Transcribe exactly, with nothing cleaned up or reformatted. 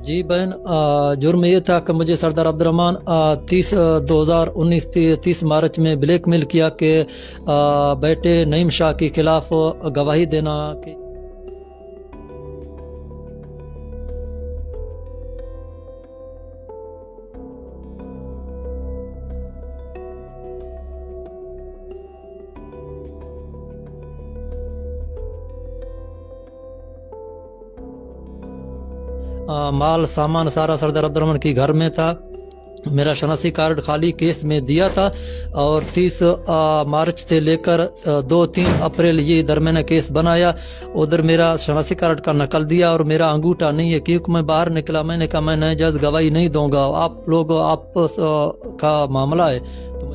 जी बहन, अ, जुर्म ये था कि मुझे सरदार अब्दुर्रहमान तीस दो हज़ार उन्नीस तीस मार्च में ब्लैकमेल किया कि अ, बेटे नईम शाह के खिलाफ गवाही देना कि अ, माल सामान सारा सरदार अब्दुर्रहमान के घर में था। मेरा शनासी कार्ड खाली केस में दिया था और तीस मार्च से लेकर दो तीन अप्रैल ये इधर मैंने केस बनाया। उधर मेरा शनासी कार्ड का नकल दिया और मेरा अंगूठा नहीं है, क्योंकि मैं बाहर निकला। मैंने कहा मैं नाजायज गवाही नहीं दूंगा, आप लोग आपस का मामला है तो